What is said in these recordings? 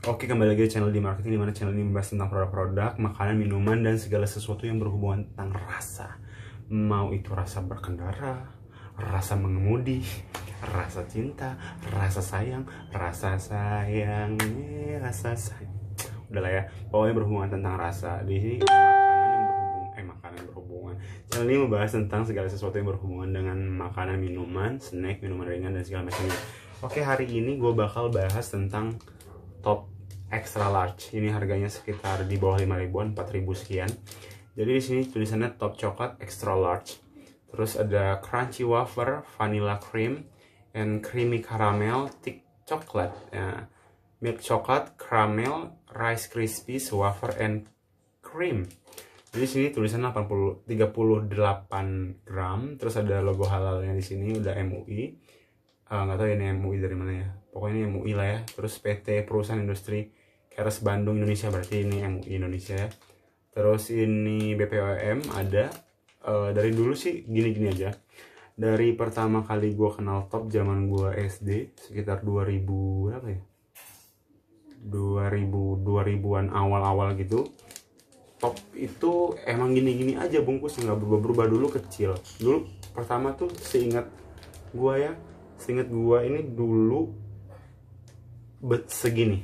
Oke, kembali lagi di channel di marketing, dimana channel ini membahas tentang produk-produk, makanan, minuman, dan segala sesuatu yang berhubungan tentang rasa. Mau itu rasa berkendara, rasa mengemudi, rasa cinta, rasa sayang, rasa sayang. Udahlah ya, pokoknya berhubungan tentang rasa. Di sini makanan yang berhubungan. Channel ini membahas tentang segala sesuatu yang berhubungan dengan makanan, minuman, snack, minuman ringan, dan segala macamnya. Oke, hari ini gue bakal bahas tentang top extra large. Ini harganya sekitar di bawah 5 ribuan, 4 ribu sekian. Jadi di sini tulisannya top coklat extra large. Terus ada crunchy wafer, vanilla cream, and creamy caramel, thick chocolate, ya. Milk chocolate, caramel, rice krispies, wafer, and cream. Jadi di sini tulisannya 38 gram. Terus ada logo halalnya di sini, udah MUI. Nggak tahu ini MUI dari mana ya, pokoknya ini MUI lah ya. Terus PT Perusahaan Industri Keras Bandung Indonesia, berarti ini MUI Indonesia ya. Terus ini BPOM ada. Dari dulu sih gini-gini aja. Dari pertama kali gue kenal top zaman gue SD sekitar 2000 berapa ya, 2000-an awal-awal gitu. Top itu emang gini-gini aja bungkusnya, nggak berubah-berubah. Dulu kecil, dulu pertama tuh seingat gue ini dulu segini,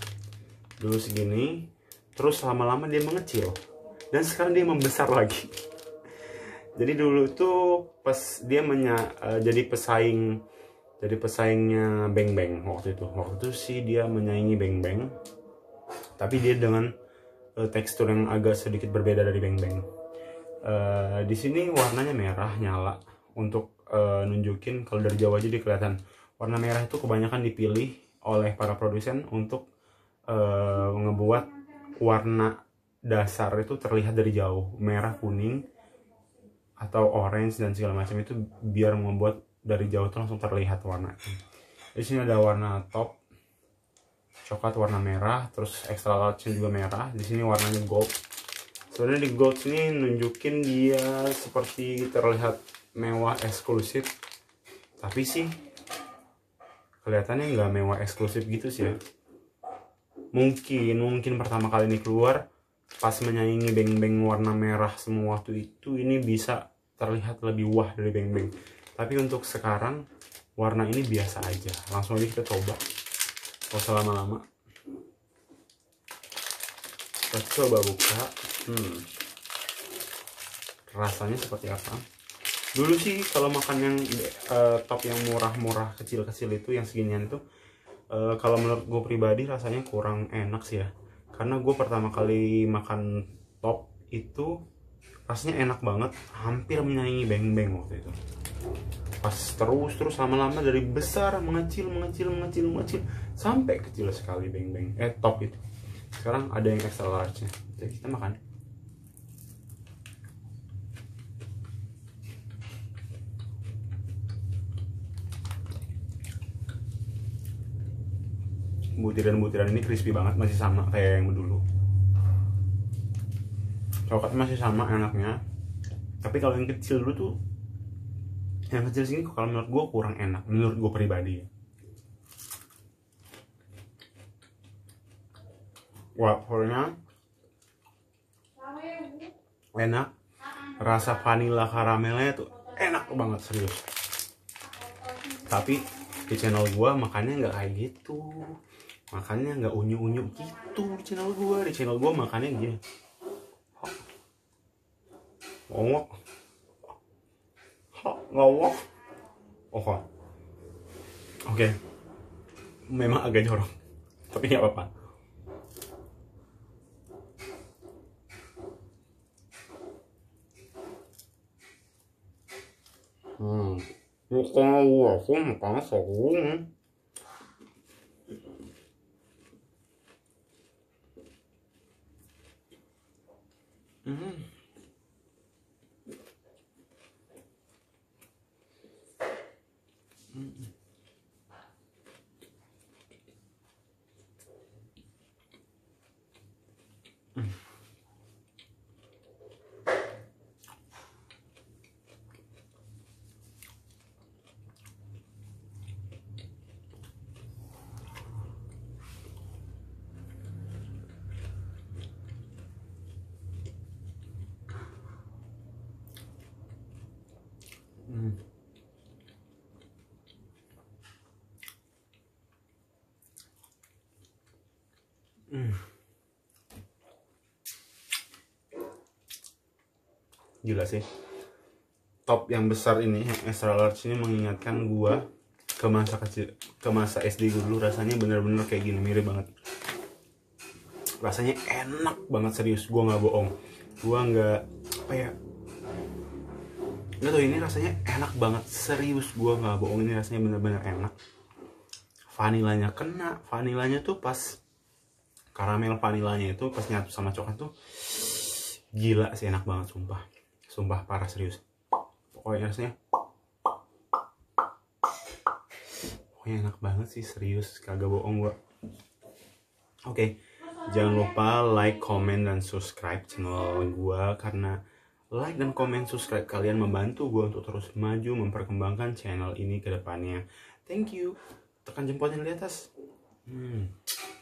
terus lama-lama dia mengecil, dan sekarang dia membesar lagi. Jadi dulu tuh pas dia jadi pesaingnya Beng Beng waktu itu sih dia menyaingi Beng Beng, tapi dia dengan tekstur yang agak sedikit berbeda dari Beng Beng. Di sini warnanya merah nyala untuk nunjukin kalau dari jauh aja dia kelihatan. Warna merah itu kebanyakan dipilih oleh para produsen untuk ngebuat warna dasar itu terlihat dari jauh, merah, kuning, atau orange dan segala macam itu, biar membuat dari jauh itu langsung terlihat warna. Di sini ada warna top coklat, warna merah, terus extra large juga merah. Di sini warnanya gold. Sebenarnya di gold ini nunjukin dia seperti terlihat mewah eksklusif, tapi sih kelihatannya nggak mewah eksklusif gitu sih ya. Mungkin pertama kali ini keluar pas menyaingi Beng Beng warna merah semua waktu itu, ini bisa terlihat lebih wah dari Beng Beng. Tapi untuk sekarang warna ini biasa aja. Langsung aja kita coba, gak usah lama-lama. Kita coba buka. Rasanya seperti apa? Dulu sih kalau makan yang top yang murah-murah kecil-kecil itu, yang seginian itu, kalau menurut gue pribadi rasanya kurang enak sih ya. Karena gue pertama kali makan top itu rasanya enak banget, hampir menyaingi Beng Beng waktu itu. Pas terus lama-lama dari besar mengecil sampai kecil sekali Beng Beng top itu. Sekarang ada yang extra large nya. Jadi kita makan. Butiran-butiran ini crispy banget, masih sama kayak yang dulu. Coklatnya masih sama enaknya. Tapi kalau yang kecil dulu tuh, yang kecil sini kalau menurut gue kurang enak, menurut gue pribadi. Wafernya enak, rasa vanilla karamelnya tuh enak banget, serius. Tapi di channel gue makannya nggak kayak gitu, makannya nggak unyu-unyu gitu. Di channel gue makannya gini, ngowok, ngowok. Oke. Memang agak jorok, tapi nggak apa-apa. Bukan aku makan sorghum. Gila sih. Top yang besar ini, yang extra large ini mengingatkan gua ke masa kecil, ke masa SD gue dulu. Rasanya bener-bener kayak gini, mirip banget. Rasanya enak banget, serius, gua nggak bohong. Gua nggak apa ya, nggak tau, ini rasanya enak banget, serius, gua nggak bohong, ini rasanya bener-bener enak. Vanilanya kena, vanilanya tuh pas, karamel vanilanya itu pas nyatu sama coklat tuh gila sih, enak banget, sumpah. Sumpah parah, serius. Pokoknya rasanya, pokoknya enak banget sih, serius, kagak bohong gua. Oke, jangan lupa like, comment, dan subscribe channel gua, karena like dan comment subscribe kalian membantu gua untuk terus maju memperkembangkan channel ini ke depannya. Thank you. Tekan jempolnya di atas.